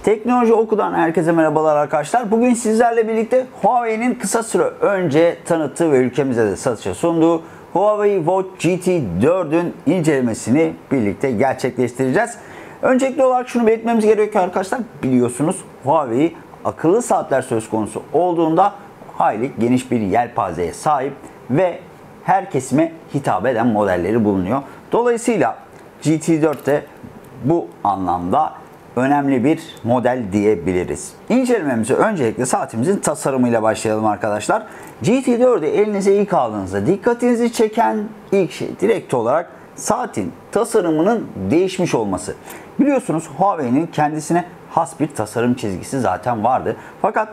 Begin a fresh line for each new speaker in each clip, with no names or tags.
Teknoloji Oku'dan herkese merhabalar arkadaşlar. Bugün sizlerle birlikte Huawei'nin kısa süre önce tanıttığı ve ülkemize de satışa sunduğu Huawei Watch GT4'ün incelemesini birlikte gerçekleştireceğiz. Öncelikli olarak şunu belirtmemiz gerekiyor arkadaşlar. Biliyorsunuz Huawei akıllı saatler söz konusu olduğunda hayli geniş bir yelpazeye sahip ve her kesime hitap eden modelleri bulunuyor. Dolayısıyla GT4 de bu anlamda önemli bir model diyebiliriz. İncelememize öncelikle saatimizin tasarımıyla başlayalım arkadaşlar. GT4'ü elinize ilk aldığınızda dikkatinizi çeken ilk şey direkt olarak saatin tasarımının değişmiş olması. Biliyorsunuz Huawei'nin kendisine has bir tasarım çizgisi zaten vardı. Fakat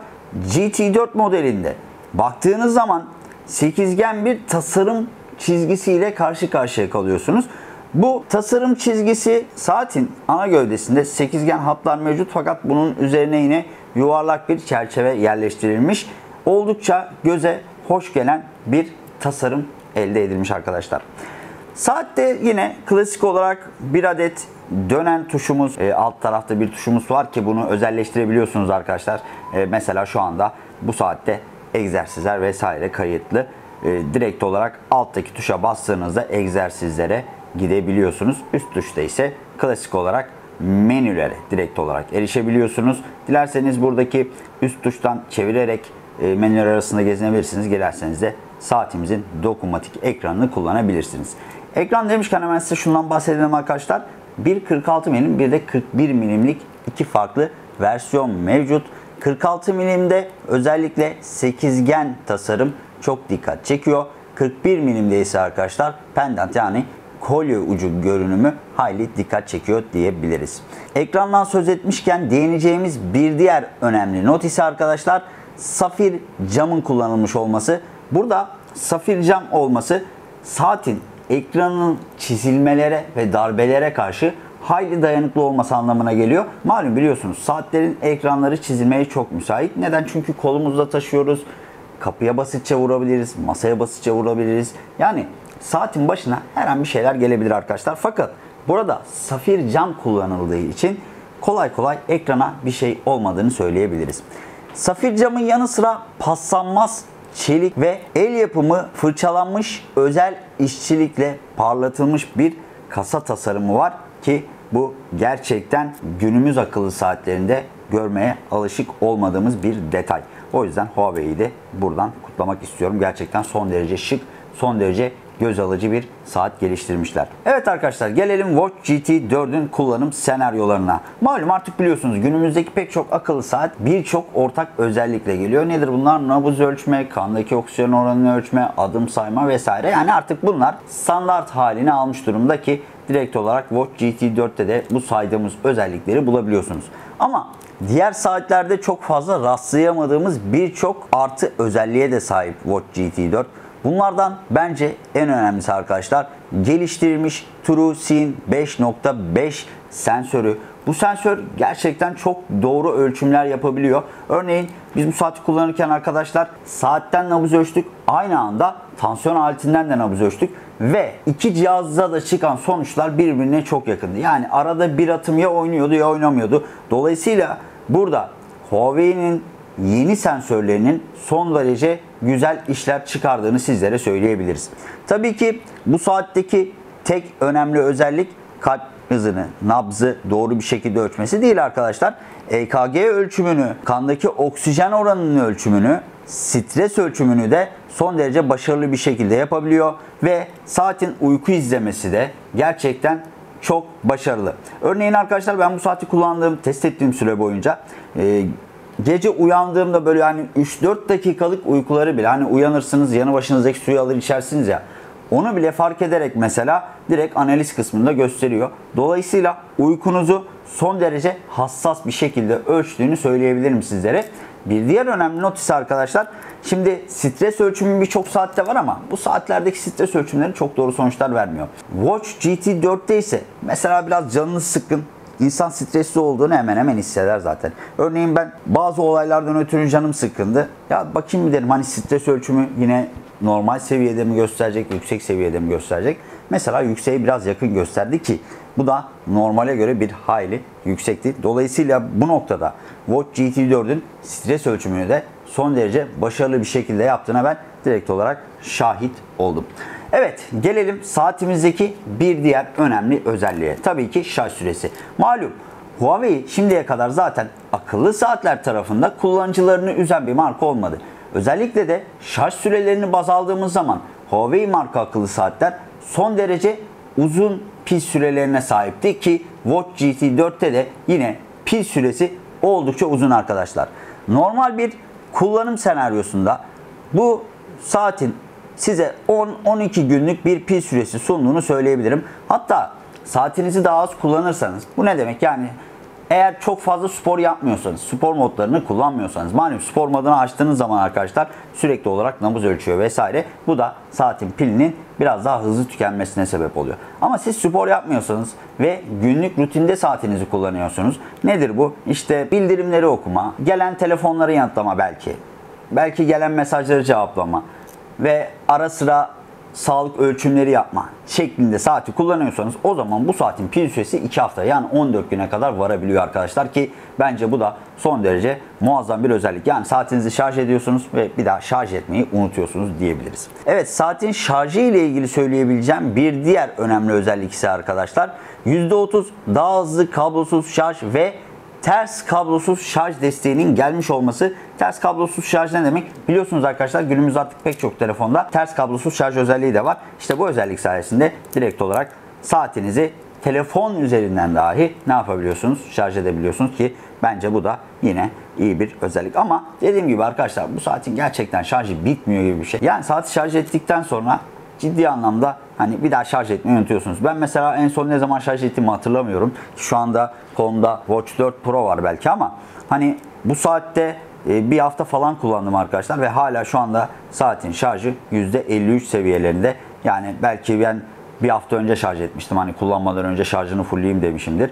GT4 modelinde baktığınız zaman sekizgen bir tasarım çizgisiyle karşı karşıya kalıyorsunuz. Bu tasarım çizgisi saatin ana gövdesinde sekizgen hatlar mevcut fakat bunun üzerine yine yuvarlak bir çerçeve yerleştirilmiş. Oldukça göze hoş gelen bir tasarım elde edilmiş arkadaşlar. Saatte yine klasik olarak bir adet dönen tuşumuz, alt tarafta bir tuşumuz var ki bunu özelleştirebiliyorsunuz arkadaşlar. Mesela şu anda bu saatte egzersizler vesaire kayıtlı. Direkt olarak alttaki tuşa bastığınızda egzersizlere gidebiliyorsunuz. Üst tuşta ise klasik olarak menülere direkt olarak erişebiliyorsunuz. Dilerseniz buradaki üst tuştan çevirerek menüler arasında gezinebilirsiniz. Dilerseniz de saatimizin dokunmatik ekranını kullanabilirsiniz. Ekran demişken hemen size şundan bahsedelim arkadaşlar. Bir 46 milim bir de 41 milimlik iki farklı versiyon mevcut. 46 milimde özellikle sekizgen tasarım çok dikkat çekiyor. 41 milimde ise arkadaşlar pendant yani kolye ucu görünümü hayli dikkat çekiyor diyebiliriz. Ekrandan söz etmişken değineceğimiz bir diğer önemli not ise arkadaşlar safir camın kullanılmış olması. Burada safir cam olması saatin ekranının çizilmelere ve darbelere karşı hayli dayanıklı olması anlamına geliyor. Malum biliyorsunuz saatlerin ekranları çizilmeye çok müsait. Neden? Çünkü kolumuzda taşıyoruz. Kapıya basitçe vurabiliriz, masaya basitçe vurabiliriz. Yani saatin başına her an bir şeyler gelebilir arkadaşlar. Fakat burada safir cam kullanıldığı için kolay kolay ekrana bir şey olmadığını söyleyebiliriz. Safir camın yanı sıra paslanmaz çelik ve el yapımı fırçalanmış özel işçilikle parlatılmış bir kasa tasarımı var ki bu gerçekten günümüz akıllı saatlerinde görmeye alışık olmadığımız bir detay. O yüzden Huawei'yi de buradan kutlamak istiyorum. Gerçekten son derece şık, son derece göz alıcı bir saat geliştirmişler. Evet arkadaşlar gelelim Watch GT4'ün kullanım senaryolarına. Malum artık biliyorsunuz günümüzdeki pek çok akıllı saat birçok ortak özellikle geliyor. Nedir bunlar? Nabız ölçme, kandaki oksijen oranını ölçme, adım sayma vesaire. Yani artık bunlar standart halini almış durumda ki direkt olarak Watch GT4'te de bu saydığımız özellikleri bulabiliyorsunuz. Ama diğer saatlerde çok fazla rastlayamadığımız birçok artı özelliğe de sahip Watch GT4. Bunlardan bence en önemlisi arkadaşlar geliştirilmiş TrueSeeing 5.5 sensörü. Bu sensör gerçekten çok doğru ölçümler yapabiliyor. Örneğin biz bu saati kullanırken arkadaşlar saatten nabız ölçtük. Aynı anda tansiyon aletinden de nabız ölçtük. Ve iki cihazda da çıkan sonuçlar birbirine çok yakındı. Yani arada bir atım ya oynuyordu ya oynamıyordu. Dolayısıyla burada Huawei'nin yeni sensörlerinin son derece güzel işler çıkardığını sizlere söyleyebiliriz. Tabii ki bu saatteki tek önemli özellik kalp hızını, nabzı doğru bir şekilde ölçmesi değil arkadaşlar. EKG ölçümünü, kandaki oksijen oranının ölçümünü, stres ölçümünü de son derece başarılı bir şekilde yapabiliyor ve saatin uyku izlemesi de gerçekten çok başarılı. Örneğin arkadaşlar ben bu saati kullandığım, test ettiğim süre boyunca gece uyandığımda böyle hani 3-4 dakikalık uykuları bile hani uyanırsınız yanı başınızdaki suyu alır içersiniz ya onu bile fark ederek mesela direkt analiz kısmında gösteriyor. Dolayısıyla uykunuzu son derece hassas bir şekilde ölçtüğünü söyleyebilirim sizlere. Bir diğer önemli not ise arkadaşlar şimdi stres ölçümü birçok saatte var ama bu saatlerdeki stres ölçümleri çok doğru sonuçlar vermiyor. Watch GT4'te ise mesela biraz canınız sıkkın, İnsan stresli olduğunu hemen hemen hisseder zaten. Örneğin ben bazı olaylardan ötürü canım sıkkındı. Ya bakayım bir dedim hani stres ölçümü yine normal seviyede mi gösterecek, yüksek seviyede mi gösterecek? Mesela yükseğe biraz yakın gösterdi ki Bu da normale göre bir hayli yüksekti. Dolayısıyla bu noktada Watch GT4'ün stres ölçümünü de son derece başarılı bir şekilde yaptığına ben direkt olarak şahit oldum. Evet, gelelim saatimizdeki bir diğer önemli özelliğe. Tabii ki şarj süresi. Malum Huawei şimdiye kadar zaten akıllı saatler tarafında kullanıcılarını üzen bir marka olmadı. Özellikle de şarj sürelerini baz aldığımız zaman Huawei marka akıllı saatler son derece uzun pil sürelerine sahipti ki Watch GT4'te de yine pil süresi oldukça uzun arkadaşlar. Normal bir kullanım senaryosunda bu saatin size 10-12 günlük bir pil süresi sunduğunu söyleyebilirim. Hatta saatinizi daha az kullanırsanız, bu ne demek? Yani eğer çok fazla spor yapmıyorsanız, spor modlarını kullanmıyorsanız, malum spor modunu açtığınız zaman arkadaşlar sürekli olarak nabız ölçüyor vesaire. Bu da saatin pilinin biraz daha hızlı tükenmesine sebep oluyor. Ama siz spor yapmıyorsanız ve günlük rutinde saatinizi kullanıyorsunuz. Nedir bu? İşte bildirimleri okuma, gelen telefonları yanıtlama belki. Belki gelen mesajları cevaplama ve ara sıra sağlık ölçümleri yapma şeklinde saati kullanıyorsanız o zaman bu saatin pil süresi 2 hafta yani 14 güne kadar varabiliyor arkadaşlar ki bence bu da son derece muazzam bir özellik. Yani saatinizi şarj ediyorsunuz ve bir daha şarj etmeyi unutuyorsunuz diyebiliriz. Evet, saatin şarjı ile ilgili söyleyebileceğim bir diğer önemli özellik ise arkadaşlar %30 daha hızlı kablosuz şarj ve ters kablosuz şarj desteğinin gelmiş olması. Ters kablosuz şarj ne demek? Biliyorsunuz arkadaşlar günümüzde artık pek çok telefonda ters kablosuz şarj özelliği de var. İşte bu özellik sayesinde direkt olarak saatinizi telefon üzerinden dahi ne yapabiliyorsunuz? Şarj edebiliyorsunuz ki bence bu da yine iyi bir özellik. Ama dediğim gibi arkadaşlar bu saatin gerçekten şarjı bitmiyor gibi bir şey. Yani saati şarj ettikten sonra ciddi anlamda hani bir daha şarj etmeyi unutuyorsunuz. Ben mesela en son ne zaman şarj ettiğimi hatırlamıyorum. Şu anda kolumda Watch 4 Pro var belki ama hani bu saatte bir hafta falan kullandım arkadaşlar ve hala şu anda saatin şarjı %53 seviyelerinde. Yani belki ben bir hafta önce şarj etmiştim. Hani kullanmadan önce şarjını fullleyeyim demişimdir.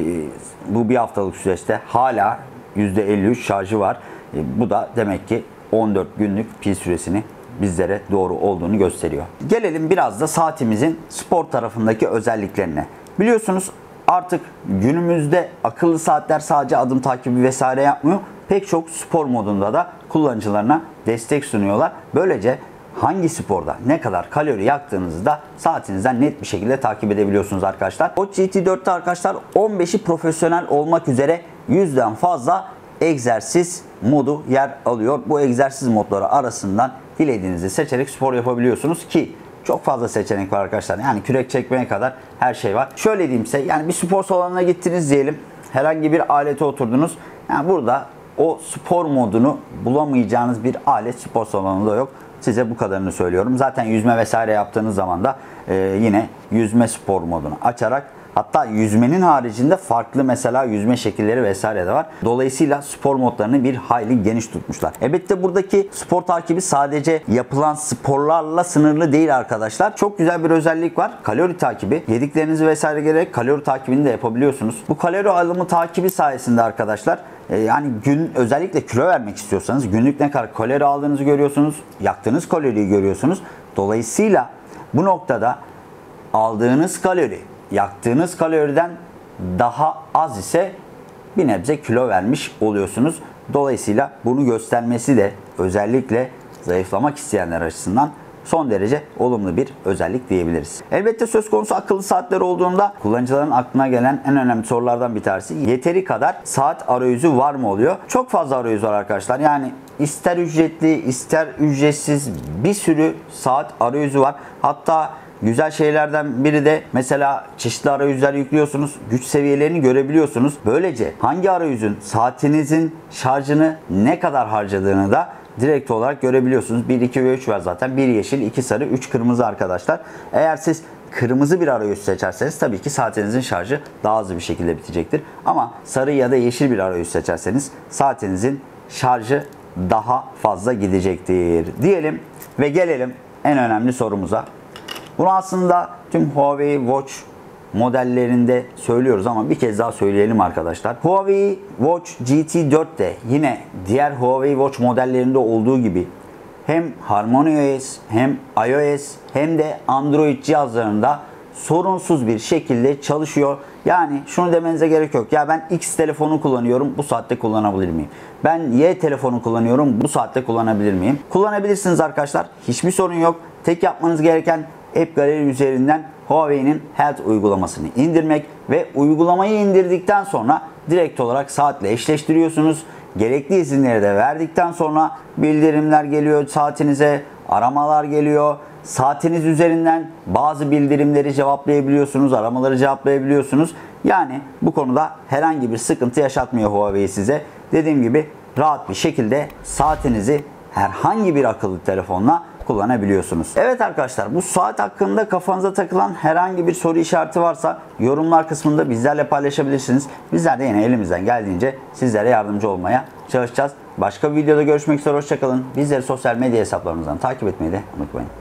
Bu bir haftalık süreçte hala %53 şarjı var. Bu da demek ki 14 günlük pil süresini bizlere doğru olduğunu gösteriyor. Gelelim biraz da saatimizin spor tarafındaki özelliklerine. Biliyorsunuz artık günümüzde akıllı saatler sadece adım takibi vesaire yapmıyor. Pek çok spor modunda da kullanıcılarına destek sunuyorlar. Böylece hangi sporda ne kadar kalori yaktığınızı da saatinizden net bir şekilde takip edebiliyorsunuz arkadaşlar. Watch GT4'te arkadaşlar 15'i profesyonel olmak üzere 100'den fazla egzersiz modu yer alıyor. Bu egzersiz modları arasından dilediğinizi seçerek spor yapabiliyorsunuz ki çok fazla seçenek var arkadaşlar. Yani kürek çekmeye kadar her şey var. Şöyle diyeyim size, yani bir spor salonuna gittiniz diyelim. Herhangi bir alete oturdunuz. Yani burada o spor modunu bulamayacağınız bir alet spor salonunda yok. Size bu kadarını söylüyorum. Zaten yüzme vesaire yaptığınız zaman da yine yüzme spor modunu açarak, hatta yüzmenin haricinde farklı mesela yüzme şekilleri vesaire de var. Dolayısıyla spor modlarını bir hayli geniş tutmuşlar. Elbette buradaki spor takibi sadece yapılan sporlarla sınırlı değil arkadaşlar. Çok güzel bir özellik var. Kalori takibi. Yediklerinizi vesaire gerek kalori takibini de yapabiliyorsunuz. Bu kalori alımı takibi sayesinde arkadaşlar yani özellikle kilo vermek istiyorsanız günlük ne kadar kalori aldığınızı görüyorsunuz. Yaktığınız kaloriyi görüyorsunuz. Dolayısıyla bu noktada aldığınız kalori yaktığınız kaloriden daha az ise bir nebze kilo vermiş oluyorsunuz. Dolayısıyla bunu göstermesi de özellikle zayıflamak isteyenler açısından son derece olumlu bir özellik diyebiliriz. Elbette söz konusu akıllı saatler olduğunda kullanıcıların aklına gelen en önemli sorulardan bir tanesi yeteri kadar saat arayüzü var mı oluyor. Çok fazla arayüz var arkadaşlar. Yani ister ücretli ister ücretsiz bir sürü saat arayüzü var. Hatta güzel şeylerden biri de mesela çeşitli arayüzler yüklüyorsunuz. Güç seviyelerini görebiliyorsunuz. Böylece hangi arayüzün saatinizin şarjını ne kadar harcadığını da direkt olarak görebiliyorsunuz. 1, 2 ve 3 var zaten. 1 yeşil, 2 sarı, 3 kırmızı arkadaşlar. Eğer siz kırmızı bir arayüz seçerseniz tabii ki saatinizin şarjı daha hızlı bir şekilde bitecektir. Ama sarı ya da yeşil bir arayüz seçerseniz saatinizin şarjı daha fazla gidecektir diyelim ve gelelim en önemli sorumuza. Bunu aslında tüm Huawei Watch modellerinde söylüyoruz ama bir kez daha söyleyelim arkadaşlar. Huawei Watch GT4 de yine diğer Huawei Watch modellerinde olduğu gibi hem HarmonyOS hem iOS hem de Android cihazlarında sorunsuz bir şekilde çalışıyor. Yani şunu demenize gerek yok. Ya ben X telefonu kullanıyorum, bu saatte kullanabilir miyim? Ben Y telefonu kullanıyorum, bu saatte kullanabilir miyim? Kullanabilirsiniz arkadaşlar. Hiçbir sorun yok. Tek yapmanız gereken App Gallery üzerinden Huawei'nin Health uygulamasını indirmek ve uygulamayı indirdikten sonra direkt olarak saatle eşleştiriyorsunuz. Gerekli izinleri de verdikten sonra bildirimler geliyor saatinize, aramalar geliyor. Saatiniz üzerinden bazı bildirimleri cevaplayabiliyorsunuz, aramaları cevaplayabiliyorsunuz. Yani bu konuda herhangi bir sıkıntı yaşatmıyor Huawei size. Dediğim gibi rahat bir şekilde saatinizi herhangi bir akıllı telefonla kullanabiliyorsunuz. Evet arkadaşlar, bu saat hakkında kafanıza takılan herhangi bir soru işareti varsa yorumlar kısmında bizlerle paylaşabilirsiniz. Bizler de yine elimizden geldiğince sizlere yardımcı olmaya çalışacağız. Başka bir videoda görüşmek üzere, hoşçakalın. Bizleri sosyal medya hesaplarımızdan takip etmeyi de unutmayın.